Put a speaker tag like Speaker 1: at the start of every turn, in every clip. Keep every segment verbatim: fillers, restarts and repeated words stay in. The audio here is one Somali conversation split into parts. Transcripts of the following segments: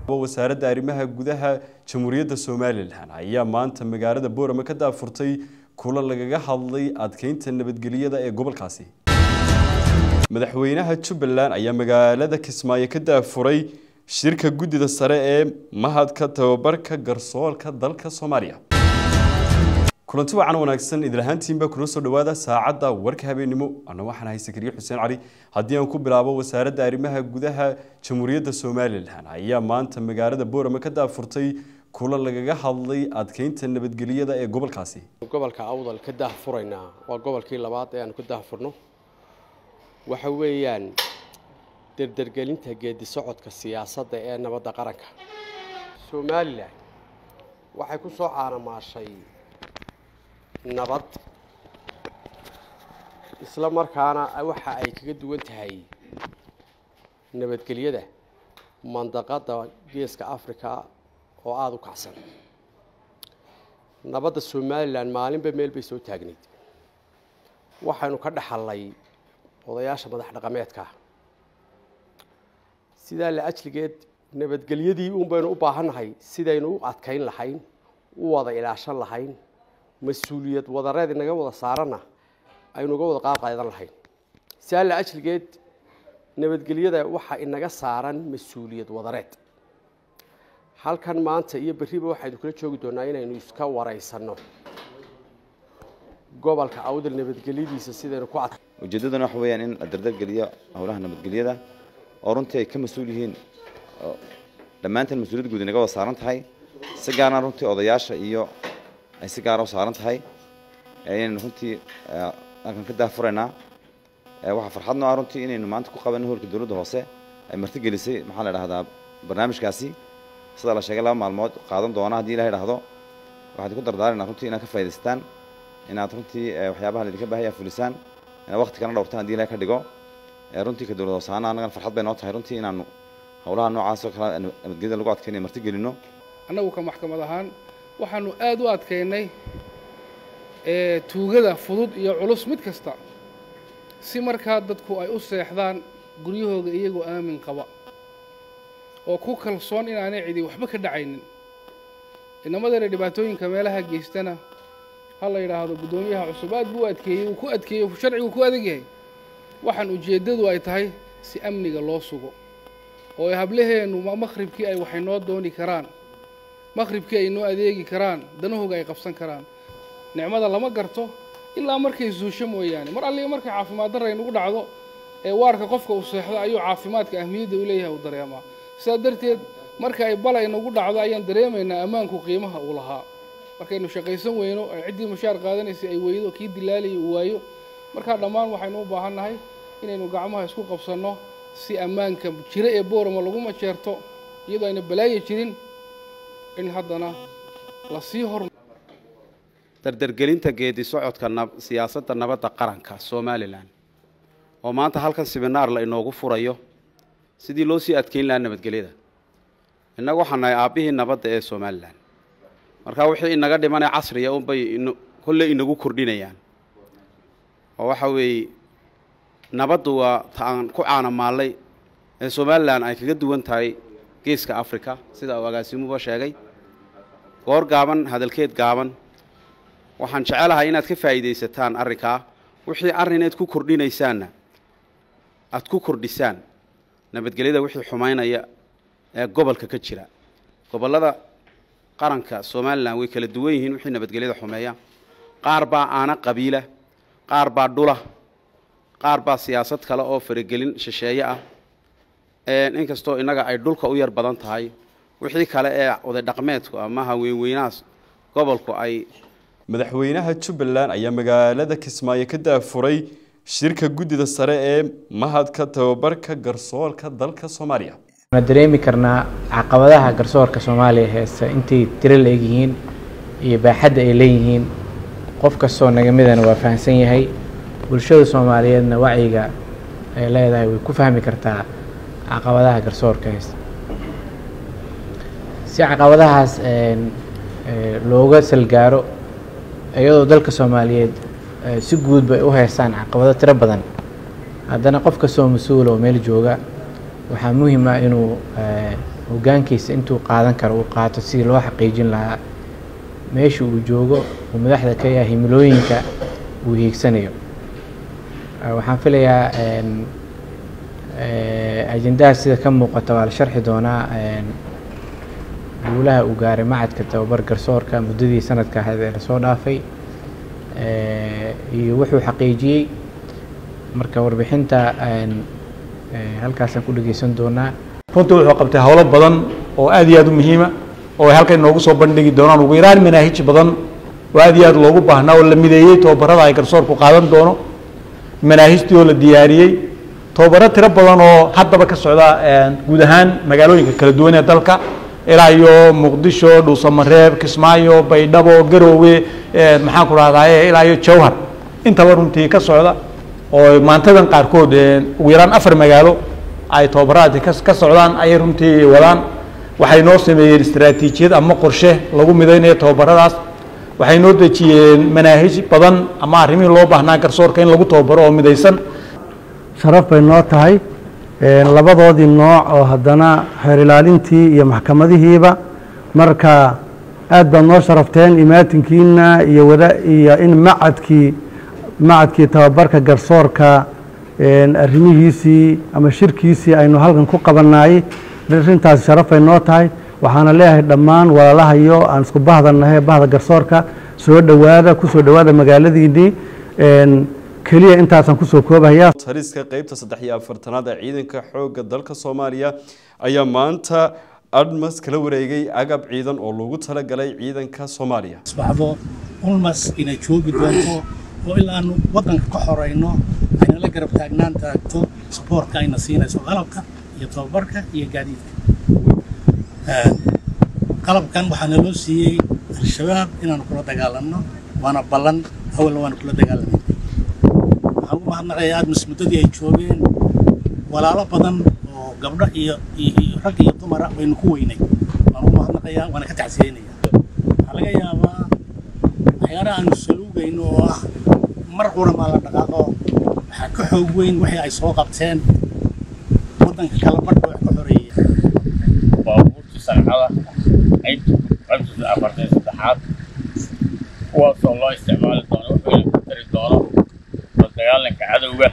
Speaker 1: wasaaradda arrimaha gudaha jamhuuriyadda Soomaaliland ayaa maanta magaalada Boorama ka daafurtay kulan lagaga hadlay adkeynta nabadgelyada ee gobolkaasi. madaxweynaha Jubbaland ayaa magaalada Kismaayo ka daafuray shirka guddida sare ee mahadka tababarka garsoorka dalka Soomaaliya. kulanti wacan wanaagsan idil ahaantiinba kuna soo dhawaada saacada warka habeenimo ana waxaan ahay Sakariye Xuseen Cali hadii aan ku bilaabo wasaaradda arrimaha gudaha jamhuuriyadda Soomaaliland ayaa maanta magaalada Boorama ka daafurtay kulan lagaga hadlay adkeynta nabadgelyada ee gobolkaasi.
Speaker 2: gobolka awdal ka daafurayna waa gobolkii labaad ee aan ku daafurno waxa weeyaan dardargelinta geedi socodka siyaasadda ee nabadda qaranka. Soomaaliland waxay ku soo caanamaashay nabad isla markaana waxa ay kaga duwan tahay nabadgelyada mandaqada geeska Afrika oo aad u kacsan. nabadda Soomaaliland maalinba meel bay soo taagneed waxaanu ka dhaxalay odayaasha madax dhaqameedka sida la ajligeed nabadgelyadii uun baynu u baahanahay sidaynu u adkeyn lahayn u wada ilaashan lahayn mas'uuliyad wadareed inaga wada saarana aynu uga wada qaab qaadan lahayn. sida la ajligeed nabadgelyada waxa inaga saaran mas'uuliyad wadareed. halkan maanta iyo bariba waxaynu kula joogi doonaa inaynu iska wareysano gobolka awdal nabadgelyadiisa sidaynu ku cad
Speaker 3: ujeedadana waxa weeyaan in la dardargeliyo howlaha nabadgelyada oo runtii ay ka mas'uul yihiin dhammaanteen mas'uuliyad guud inaga wada saaran tahay si gaar ah runtii odayaasha iyo ay si gaar ah u saaran tahay ayaan runtii halkan ka daafurayna waxa farxadna ah runtii inaynu maanta ku qabanno howlka dawladda hoose ay martigelisay maxaa la yiraahdaa barnaamijkaasi sida la sheegay laba maalmood qaadan doona hadii Ilaahay raahdo waxaad ku dardaaranaa runtii inaad ka faa'iidaystaan inaad runtii waxyaabaha idinka baahiya fulisaan in waqti kana dhowrtaan hadii Ilaahay ka dhigo runtii ka dawladda hoose anaga farxad bay noo tahay runtii inaanu howlaha noocaas oo kala nabadgelyada lagu adkeeyo martigelino.
Speaker 4: anagu ka maxkamad ahaan waxaanu aad u adkeynay ee tuugada fudud iyo culus mid kasta si markaa dadku ay u seexdaan guryahooda iyagoo aamin qaba oo ku kalsoon inaanay cidi waxba ka dhacaynin. inamadana dhibaatooyinka meelaha geystana hal la yiraahdo gudoomiyaha cusub aad buu adkeeyay uu ku adkeeyay sharcigu ku adag yahay. waxaan ujeedadu ay tahay si amniga loo sugo oo hablaheenu maqribkii ay waxay noo dooni karaan maqribkii ay noo adeegi karaan danahooga ay qabsan karaan. nicmada lama garto ilaa markay suusho mooyaane mar alle markay caafimaad darro ay nagu dhacdo ee waarka qofka uu seexdo ayuu caafimaadka ahmiyadda u leeyahay u dareemaa. sidaa darteed marka ay balay nagu dhacdo ayaan dareemaynaa ammaanku qiimaha uu lahaa. markaynu shaqaysan weyno ciddii mushaar qaadanaysay ay weydo kii dilaalay uu waayo marka dhammaan waxaynu u baahannahay inaynu gacmaha isku qabsanno si ammaanka jira ee Boorama lagu majeerto iyadoo ayna balaayo jirin in haddana la sii hor
Speaker 5: dardargelinta geedi socodka siyaasadda nabadda qaranka Soomaaliland oo maanta halkan seminar la inoogu furayo sidii loo sii adkeyn lahaa nabadgelyada. inagu waxaan nahay aabihii nabadda ee Soomaaliland marka wixii inaga dhimanay casriga oo bay kulli inagu kordhinayaan oo waxa weey nabaddu waa taan ku caanamaalay ee Soomaaliland ay kaga duwan tahay geeska Afrika sida uu agaasimuhu sheegay. goor gaaban hadalkeed gaaban waxaan jecelahay inaad ka faa'iideysataan arrinka wixii arrineed ku kordhinaysaana aad ku kordhisaan nabadgelyada wixii xumaynaya ee gobolka ka jira. gobolada qaranka Soomaaliland way kala duwan yihiin wixii nabadgelyada xumeeya. qaar baa aana qabiila qaar baa dhula qaar baa siyaasad kale oo faragelin shisheeye ah ee inkastoo inaga ay dhulka u yar badan tahay wixii kale ee oday dhaqameedku ama haweenweynaas gobolku ay.
Speaker 1: madaxweynaha Jubbaland ayaa magaalada Kismaayo ka daafuray shirka guddida sare ee mahadka tababarka garsoorka dalka Soomaaliya.
Speaker 6: waxaan dareemi karnaa caqabadaha garsoorka Soomaaliya heesta intay tiro leeyihiin iyo baaxadda ay leeyihiin qof kastoo naga midana waa fahansan yahay. bulshada Soomaaliyeedna wacyiga ay leedahay way ku fahmi kartaa caqabadaha garsoorka heesta. si caqabadahaas looga salgaaro iyadoo dalka Soomaaliyeed si guud bay u heestaan caqabado tiro badan haddana qof kastoo mas'uul oo meel jooga waxaa muhiim ah inuu hoggaankiisa intuu qaadan karo uu qaato sidii loo xaqiijin lahaa meesha uu joogo uu madaxda ka yahay himilooyinka uu hiigsanayo. waxaan filayaa ajendaha sida ka muuqata waa la sharxi doonaa guulaha uu gaaray macadka tababar garsoorka muddadii sanadka ahayd ee lasoo dhaafay iyo wuxuu xaqiijiyey. marka warbixinta halkaasaan ku dhegeysan doonaa.
Speaker 7: runtii wuxuu qabtay howlo badan oo aad iyo aad u muhiima oo ay halkan inoogu soo bandhigi doonaan ugu yaraan manaahij badan oo aad iyo aad loogu baahnaa oo la mideeyey tababarada ay garsoorku qaadan doono, manaahijtii oo la diyaariyey, tababaro tiro badan oo haddaba ka socda guud ahaan magaalooyinka kala duwan ee dalka ilaa iyo Muqdisho, Dhuusamareeb, Kismaayo, Baydhabo, Garowe, maxaan ku rahdaa ilaa iyo Jowhar intaba runtii ka socda oo maantadan qaarkood ugu yaraan afar magaalo ay tababarada ka socdaan ay runtii wadaan. waxay noo sameeyeen istiraatiijiyad ama qorshe lagu mideynayo tababaradaas. waxay noo dejiyeen manaahij badan ama arrimihii loo baahnaa garsoorka in lagu tababaro oo midaysan.
Speaker 8: sharaf bay noo tahay labadoodii nooc oo haddana xeer ilaalintii iyo maxkamadihiiba. marka aad baad noo sharafteen imaatinkiina iyo wada iyo in macadkii macadkii tababarka garsoorka arrimihiisii ama shirkiisii aynu halkan ku qabanayay. arrintaasi sharaf bay noo tahay. waxaana leeyahay dhammaan walaalahayo aan isku bahdanahay bahda garsoorka soo dhowaada ku soo dhowaada magaaladiinii keliya intaasaan kusoo koobayaa.
Speaker 1: taliska qaybta saddex iyo afartanaad ee ciidanka xoogga dalka Soomaaliya ayaa maanta admas kala wareegay agab ciidan oo loogu talagalay ciidanka Soomaaliya.
Speaker 9: asbaxdo ulmas inay joogi doonto oo ilaa aanu wadanka ka xoreyno ayna la garab taagnaan taagto sportka ayna siinayso qalabka iyo tababarka iyo gaadiidka. qalabkan waxaana loo siiyey al-shabaab inaanu kula dagaalanno waana ballan awalna waanu kula dagaalamay. waxaan u mahadnaqayaa admas muddadii ay joogeen walaalo badan oo gabdho iyo rag iyo dumar baynu ku weynay. waan u mahadnaqayaa waana ka tacsiyeynayaa. waxaa laga yaabaa waxyaalaha aanu saluugayno oo ah mar qura maa la dhaqaaqo waxaa ka xoog weyn wixii ay soo qabteen waddanka kala badhba wax ka xoreeyay.
Speaker 10: baabuurtii sancada qaybta qaybta afartan saddexaad kuwaasoo loo isticmaali doono wuxuu ku tari doono la dagaalanka cadowga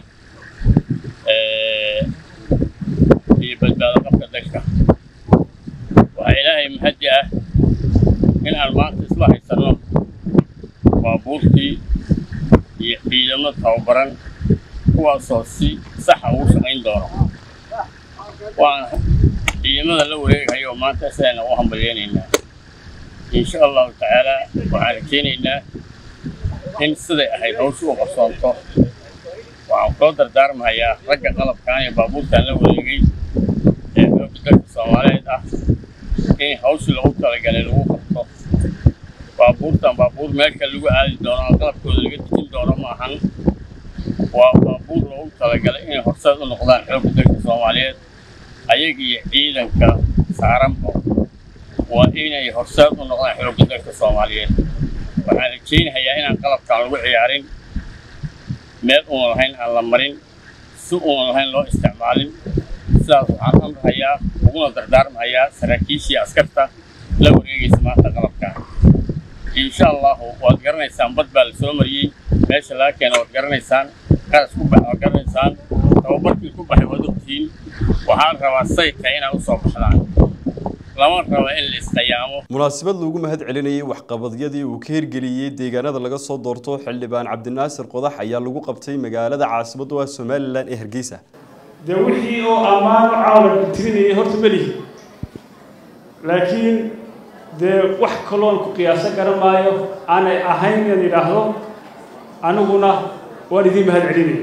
Speaker 10: iyo badbaado qabka dalka. waxaa ilaahay mahadi ah in aan maanta isla haysanno baabuurtii iyo ciidamo tababaran kuwaasoo si saxa ugu shaqayn doono. waana ciidamada la wareegayo maanta sidayna u hambalyeynayna insha allahu tacaala. waxaan rajaynaynaa in siday ahayd hawsha u qabsoonto. waxaan kula dardaarmahayaa ragga qalabkaan iyo baabuurtaan la wareegay ee xoogga dalka Soomaaliyeed ah in hawshii lagu talagalay lagu qabto. baabuurtan baabuur meesha lagu aadi doono oo qalabkooda laga dejin doono ma ahan. waa baabuur loogu talagalay inay horseed u noqdaan xoogga dalka Soomaaliyeed. ayaga iyo ciidanka saaranba waa inay horseed u noqdaan xoogga dalka Soomaaliyeed. waxaan rajaynayaa inaan qalabkaan lagu ciyaarin, meel uuna lahayn aan la marin, si uuna lahayn loo isticmaalin. sidaas waxaan amrahayaa uguna dardaarmahayaa saraakiishii askarta la wareegaysa maanta qalabkaan. insha allahu waad garanaysaan bad baa la soo mariyey meesha laga keena waad garanaysaan qaras ku bax waad garanaysaan tababarkii ku baxay waad ogtihiin. waxaan rabaa sayka inaan u soo baxdaan lama rabo in la isqiyaamo.
Speaker 1: munaasabad lagu mahad celinayay waxqabadyadii uu ka hirgeliyey deegaanada laga soo doorto xildhibaan Cabdinaasir Qodax ayaa lagu qabtay magaalada caasimadda waa Somaliland ee Hargeysa.
Speaker 11: de wixii oo ammaan u caawin tirinayay horta malihi laakiin de wax kaloon ku qiyaasan karamaayo aanay ahayn in yiraahdo aniguna waan idin mahad celinay.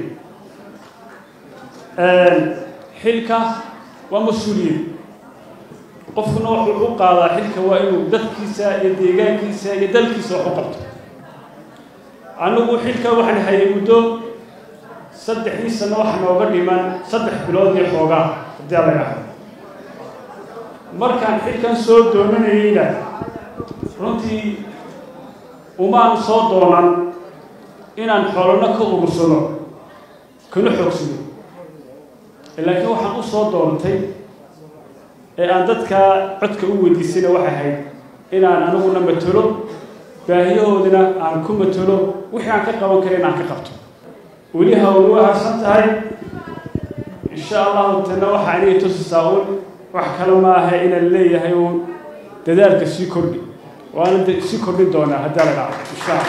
Speaker 11: xilka waa mas'uuliyad. qofkuna wuxuu u qaadaa xilka waa inuu dadkiisa iyo deegaankiisa iyo dalkiisa wax u qabto. anigu xilka waxaan hayay muddo saddexdii sano wax nooga dhiman saddex bilood iyo xoogaa haddii la yidhaahdo. markaan xilkan soo doonanayeyna runtii umaan soo doonan inaan xoolana ka urursano kana xoogsano. laakiin waxaan u soo doontay ee aan dadka codka u weydiisayna waxay ahayd inaan aniguna matalo baahiyahoodina aan ku matalo wixii aan ka qaban karin aan ka qabto weli hawlu waa harsan tahay insha allahu tana waxaa inay tusisaa uun wax kale ma aha inaan leeyahay uun dadaalka sii kordhi waana sii kordhin doonaa haddaa la dhaco insha allah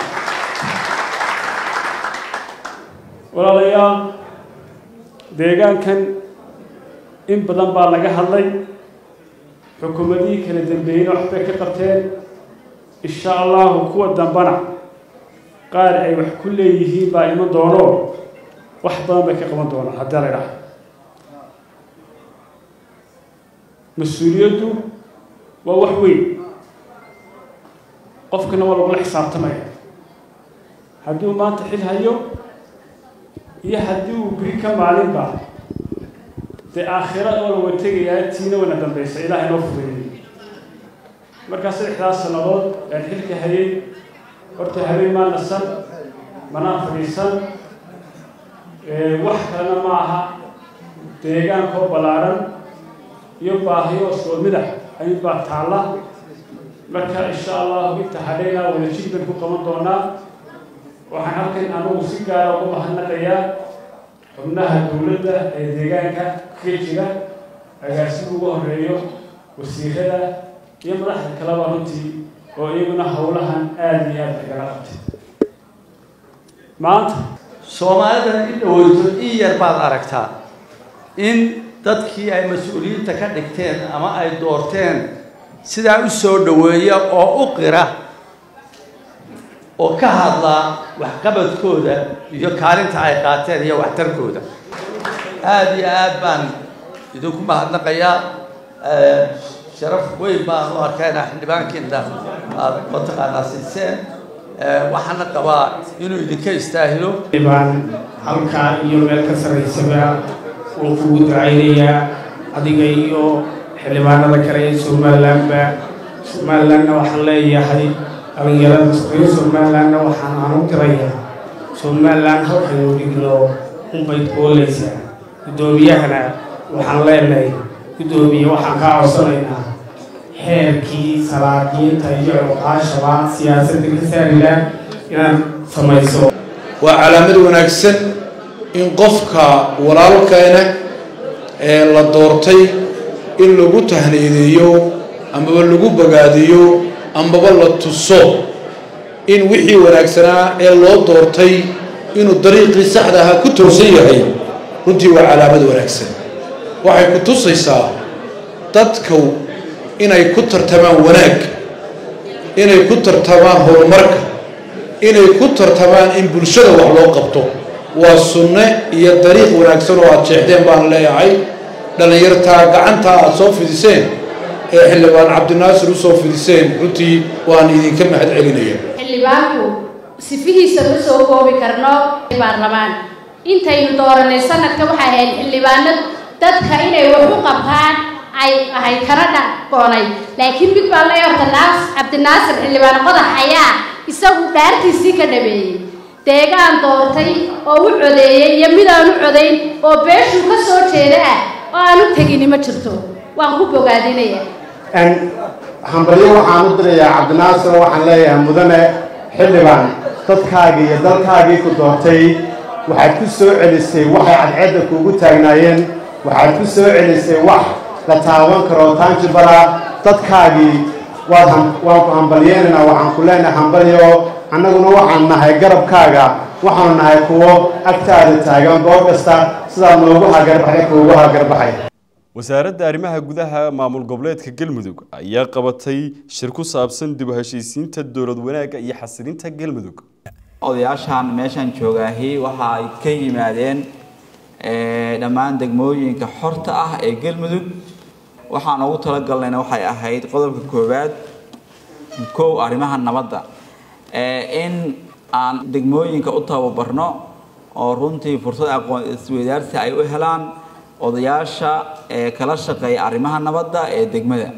Speaker 11: walaalayaal deegaankan in badan baa laga hadlay xukuumadihii kala dambeeyeyna waxbay ka qabteen insha allahu kuwa dambana qaar ay wax ku leeyihiin baa iman doono wax badan bay ka qaban doonaan haddaa la dhaco mas-uuliyaddu waa wax weyn qofkana waa lagula xisaabtamaya hadduu maanta xil hayo iyo haddii uu beri ka maalinba dee aakhira oo laga tegayaa tiina wana dambaysa ilaahay noo fudeeyey markaa saddexdaas sannadood aan xilka hayay horta habeen maa nasan manaan fadhiisan wax kalena ma aha deegaankoo ballaaran iyo baahiyo soo midax ayuu baa taalla marka insha allahu inta hadhayna wada jir baan ku qaban doonaa waxaan halkan anugu si gaara ugu mahadnaqayaa xubnaha dowladda ee deegaanka ka jira agaasiga ugu horeeyo wasiirada iyo madaxda kaleba runtii oo iyaguna howlahan aada iyo aada igala qabtay maanta
Speaker 12: soomaalidan in dhaweyto in yar baad aragtaa in dadkii ay mas-uuliyiinta ka dhigteen ama ay doorteen sidaa u soo dhaweeya oo u qira oo ka hadla waxqabadkooda iyo kaalinta ay qaateen iyo waxtarkooda aada iyo aad baan idinku mahadnaqayaa sharaf weyn baan u arkaynaa xildhibaankiina aad mataqaanaa siiseen waxaana qabaa inuu idinka istaahilo
Speaker 13: baan halkaa iyo meel ka sarraysaba oo kugu ducaynayaa adiga iyo xildhibaanada kale ee somalilandba somalilandna waxaan leeyahay dhalinyarada reer somalilandna waxaan aan u tirayaa somaliland halkaynu dhigno unbay goolaysaa guddoomiyahana waxaan leenahay guddoomiye waxaan kaa codsanaynaa xeerkii salaadiinta iyo cuqaashaba siyaasadda ka saarilaan inaad samayso
Speaker 14: waa calaamad wanaagsan in qofka walaalkeena ee la doortay in lagu tahniideeyo amaba lagu bogaadiyo amaba la tuso in wixii wanaagsanaa ee loo doortay inuu dariiqii saxda ahaa ku toosan yahay runtii waa calaamad wanaagsan waxay ku tusaysaa dadku inay ku tartamaan wanaag inay ku tartamaan horumarka inay ku tartamaan in bulshada wax loo qabto waa sunne iyo dariiq wanaagsan oo aad jeexdeen baan leeyahay dhallinyartaa gacantaa aad soo fidiseen ee xildhibaan cabdinaasir u soo fidiseen runtii waan idinka mahad celinaya
Speaker 15: xildhibaanku sifihiisa ma soo koobi karno baarlamaan intaynu dooranay sanadka waxay ahayd xildhibaanad dadka inay wax u qabtaan ay ahayd kana dhaqoonay laakiin mid baa la yorta naas cabdinaasir xildhibaan qodax ayaa isagu dhaartiisii ka dhameeyey deegaan doortay oo u codeeyey iyo mid aan u codayn oo beeshuu ka soo jeeda ah oo aan u tegini ma jirto waan ku bogaadinaya
Speaker 16: hambalyo waxaan u dirayaa cabdinaasir waxaan leeyahay mudane xildhibaan dadkaagii iyo dalkaagii ku doortay waxaad ku soo celisay waxay cadceedda kuugu taagnaayeen waxaad ku soo celisay wax la taaban karo taanjibara dadkaagii waad waan ku hambalyeenaynaa waxaan ku leenahay hambalyo annaguna waxaan nahay garabkaaga waxaanu nahay kuwo agtaada taagan goor kasta sidaa noogu hagarbaxay kuugu hagarbaxay
Speaker 1: wasaaradda arrimaha gudaha maamul goboleedka galmudug ayaa qabatay shir ku saabsan dib u heshiisiinta dowlad wanaagga iyo xasilinta galmudug
Speaker 17: odayaashan meeshan joogaahi waxa ay ka yimaadeen dhammaan degmooyinka xorta ah ee galmudug waxaan ugu talagalnayna waxay ahayd qodobka koowaad kow arrimaha nabadda in aan degmooyinka u tababarno oo runtii fursad aqoon isweydaarsi ay u helaan odayaasha ee kala shaqeeya arrimaha nabadda ee degmada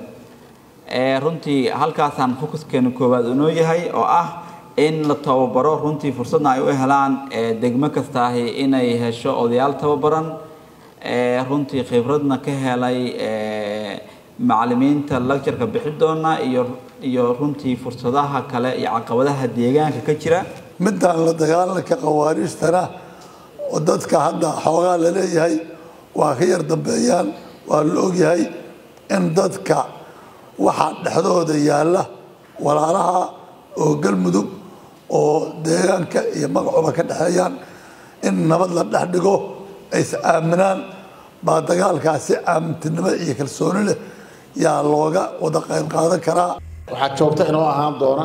Speaker 17: runtii halkaasaan fokuskeenu koowaad unoo yahay oo ah in la tababaro runtii fursadna ay u helaan degmo kastaahi inay hesho odayaal tababaran runtii khibradna ka helay macallimiinta lecture-ka bixi doona iyo iyo runtii fursadaha kale iyo caqabadaha deegaanka ka jira
Speaker 18: midaan la dagaalanka qawaariistana oo dadka hadda xoogaa la leeyahay waa ka yar dambeeyaan waa la ogyahay in dadka waxa dhexdooda yaala walaalaha oo galmudug oo deegaanka iyo magacuba ka dhaxeeyaan in nabad la dhex dhigo ay is aaminaan baa dagaalkaasi aamintinimo iyo kalsooni leh yaa looga wada qayb qaadan karaa
Speaker 19: waxaa joogta inoo ahaan doona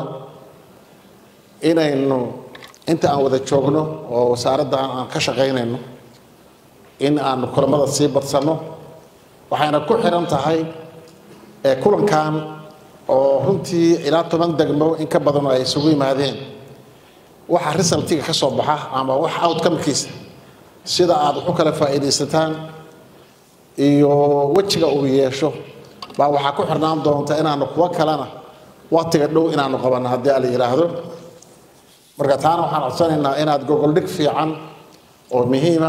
Speaker 19: inaynu inta aan wada joogno oo wasaaradda aan ka shaqaynayno in aanu kulamada sii badsanno waxayna ku xiran tahay kulankan oo runtii ilaa toban degmo in ka badan ay isugu yimaadeen waxa resultiga ka soo baxa ama wax outcome-kiisa sida aad wax u kala faa'iidaysataan iyo wejiga uu yeesho baa waxaa ku xirnaan doonta inaanu kuwa kalena waqtiga dhow inaanu qabanno haddii ala yidhaahdo marka taana waxaan codsanaynaa inaad gogoldhig fiican oo muhiima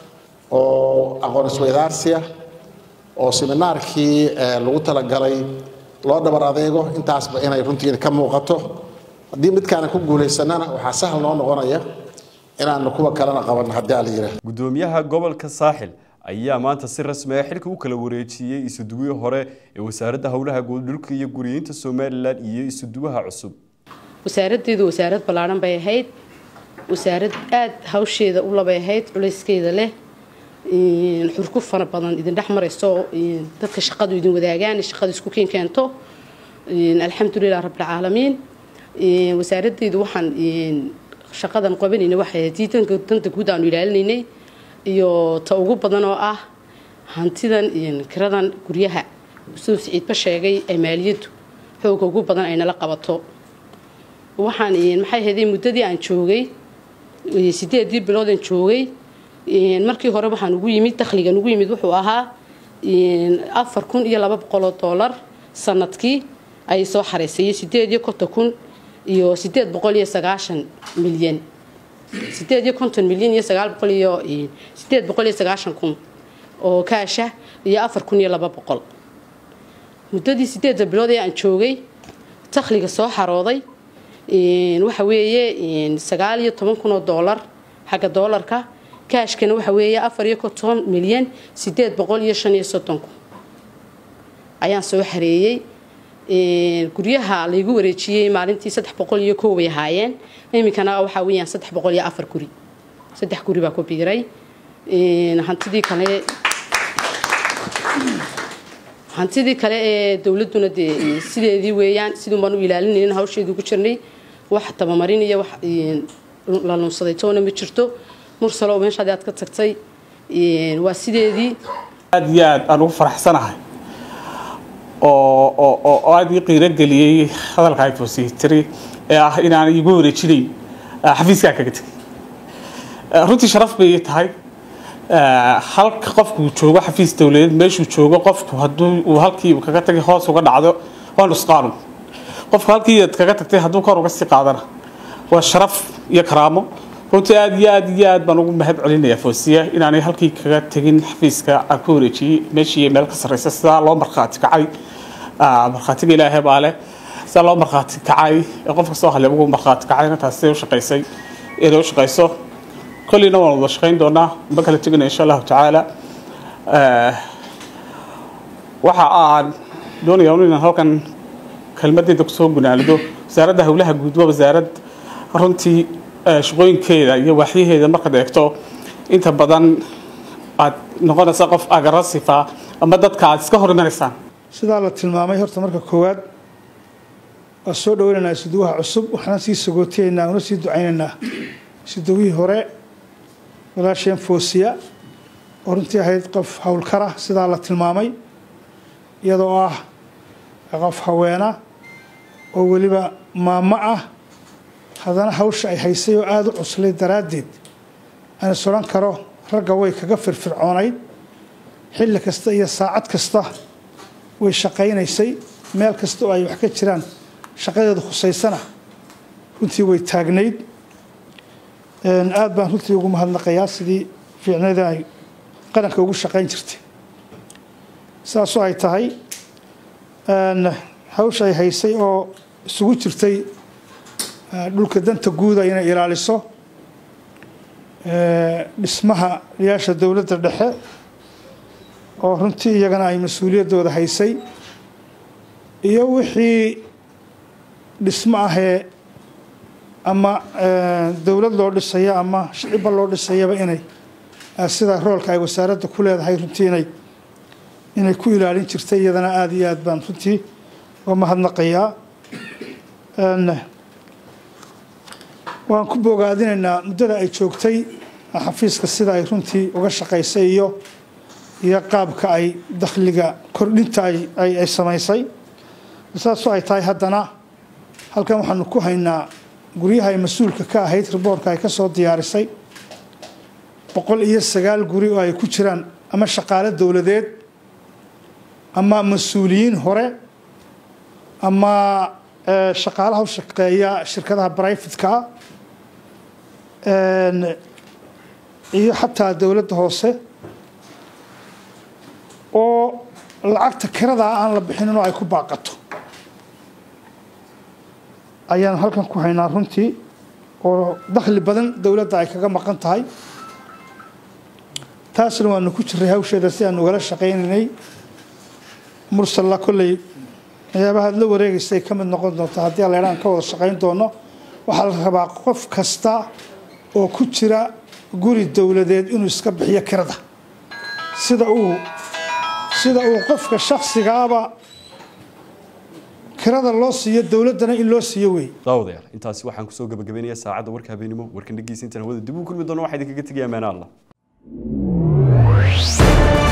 Speaker 19: oo aqoon isweydaarsiya oo seminaarkii lagu talagalay loo dhabar adeego intaasba inay runtii ka muuqato haddii midkaana ku guulaysanana waxaa sahal noo noqonaya inaanu kuwa kalena qabanno haddii ala yidhaahdo
Speaker 1: gudoomiyaha gobolka saaxil ayaa maanta si rasmi ah xilka u kala wareejiyay isuduwii hore ee wasaaradda howlaha guud dhulka iyo guriyeynta Soomaaliland iyo isuduwaha cusub
Speaker 20: wasaaraddeedu wasaarad ballaaran bay ahayd wasaarad aad hawsheeda u labay ahayd culeyskeeda leh in xurku fara badan idin dhex marayso dadka shaqadu idin wadaagaan shaqada isku keen keento alxamdulilah rabbil caalamiin wasaaraddeedu waxaan shaqadan qabanayna waxay diidanka danta guud aanu ilaalinaynay iyo ta ugu badan oo ah hantidan kiradan guryaha soo siciidba sheegay ay maaliyadu xoog ugu badan ay nala qabato waxaan maxay haday muddadii aan joogay sideedii bilood aan joogay markii hore waxaan ugu yimid dakhliga ugu yimid wuxuu ahaa afar kun iyo laba boqol oo dollar sanadkii ay soo xareysay sideed iyo konton kun iyo sideed boqol iyo sagaashan milyan sideed iyo konton milyan iyo sagaal boqol iyo sideed boqol iyo sagaashan kun oo kaasha iyo afar kun iyo laba boqol muddadii sideed bilood ee aan joogay dakhliga soo xarooday waxa weeye sagaal iyo toban kun oo dollar xagga dollarka kaashkana waxa weeye afar iyo konton milyan sideed boqol iyo shan iyo soddon kun ayaan soo xareeyay guryaha la igu wareejiyay maalintii saddex boqol iyo kow ay ahaayeen iminkana waxa weeyaan saddex boqol iyo afar guri saddex guri baa ku biiray hantidii kale hantidii kale ee dawladuna sideedii weeyaan sidoo baan u ilaalinayna hawsheedu ku jirnay wax tabamarin iyo wax la lunsaday toona ma jirto mursalo meesha aad ka tagtay waa sideedii
Speaker 21: aad iyo aad aan ugu faraxsanahay oo oo oo aad ii qiiro geliyay hadalka ay foositiri ee ah inaan igu wareejinay xafiiska kaga tagay runtii sharaf bay tahay halka qofku joogo xafiis dawladeed meeshuu joogo qofku hadduu uu halkii kaga tagay hoos uga dhacdo waa nusqaan qofku halkii aad kaga tagtay hadduu kor uga sii qaadana waa sharaf iyo karaamo runtii aad iyo aad iyo aad baan ugu mahad celinayaa foosiya inaanay halkii kaga tagin xafiiska aan ku wareejiyey meeshii meel ka sarreysa sidaa loo markhaati kacay markhaatiga ilaahay baa leh sidaa loo markhaati kacay ee qof kastoo hale ugu markhaati kacayna taasi u shaqaysay inay u shaqayso كلنا ونضشقين دونا بكرة تجينا إن شاء الله تعالى وحقان دون يومنا هو كان كلمة دكتور قلنا له زارده ولها جودوا وزارد رنتي شغلين كذا يوحيه إذا ما قد يكتو أنت بدن نقول سقف أجرس فا أما دت كعد سكهر مرسان
Speaker 22: سدالة المامي هرت مركب كواد الصود ولا نسدوها عصب وحنا سي سجوتينا ونسيد عيننا سدوي هراء walaasheen foosiya oo runtii ahayd qof howlkara sidaa la tilmaamay iyadoo ah qof haweena oo weliba maamo ah haddana hawsha ay haysay oo aada u cuslay daraaddeed aan soran karo ragga way kaga firfircoonayd xilli kasta iyo saacad kasta way shaqaynaysay meel kasta oo ay wax ka jiraan shaqadeedu khusaysana runtii way taagnayd aad baan runtii ugu mahadnaqayaa sidii fiicnada ay qaranka ugu shaqayn jirtay saasoo ay tahay hawsha ay haysay oo isugu jirtay dhulka danta guuda inay ilaaliso dhismaha riyaasha dowladda dhexe oo runtii iyagana ay mas-uuliyaddooda haysay iyo wixii dhismo ahee ama dowlad loo dhisaya ama shicibba loo dhisayaba inay sida roolka ay wasaaradda ku leedahay runtii inay inay ku ilaalin jirtay iyadana aada iyo aad baan runtii uga mahadnaqayaa waan ku bogaadinaynaa muddada ay joogtay xafiiska sida ay runtii uga shaqaysay iyo iyo qaabka ay dakhliga kordhinta ay ay samaysay saasoo ay tahay haddana halkan waxaanu ku haynaa guryaha ay mas-uulka ka ahayd riboorka ay ka soo diyaarisay boqol iyo sagaal guri oo ay ku jiraan ama shaqaale dowladeed ama mas-uuliyiin hore ama shaqaalaha u shaqeeya shirkadaha brifatka iyo xataa dowladda hoose oo lacagta kiradaa aan la bixinin oo ay ku baaqato ayaan halkan ku haynaa runtii oo dakhli badan dowladda ay kaga maqan tahay taasna waanu ku jiray hawsheeda si aan ugala shaqaynaynay mursalla kolley waxyaabahaad la wareegaysay ka mid noqon doonta haddii alla idhaan ka wada shaqayn doono waxaa la rabaa qof kasta oo ku jira guri dowladeed inuu iska bixiyo kirada sida uu sida uu qofka shakhsigaaba kirada loo siiyo dowladdana in loo siiyo wey
Speaker 1: daawadayaal intaasi waxaan kusoo gabagabeynayaa saacadda warka habeenimo warkan dhegeysintan hawada dib u kulmi doono waxaa idinkaga tegayaa maana allah